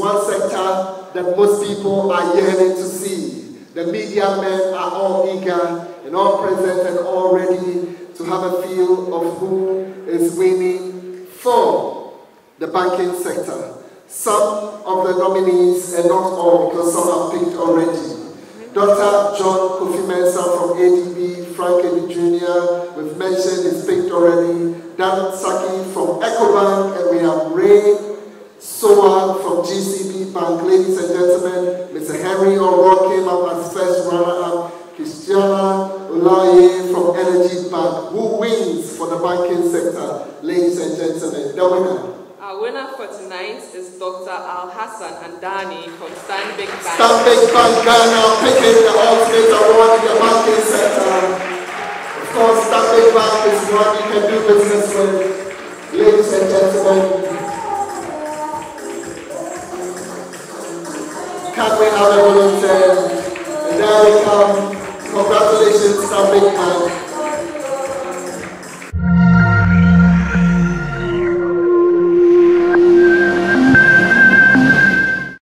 one sector that most people are yearning to see. The media men are all eager and all present and all ready to have a feel of who is winning for the banking sector. Some of the nominees, and not all because some are picked already. Dr. John Kofi Mensah from ADB, Frank Eddie Jr., we've mentioned is picked already. Dan Saki from EcoBank, and we have Ray Soa from GCB Bank. Ladies and gentlemen, Mr. Henry O'Rourke came up as first runner-up. Christiana Olaye from Energy Bank. Who wins for the banking sector? Ladies and gentlemen, the winner. Our winner for tonight is Dr. Al Hassan Andani from Stanbic Bank. Stanbic Bank Ghana picking the ultimate award in the banking sector. Of course, Stanbic Bank is one you can do business with. Ladies and gentlemen, can we have a volunteer? And there we come. Congratulations, Stanbic Bank.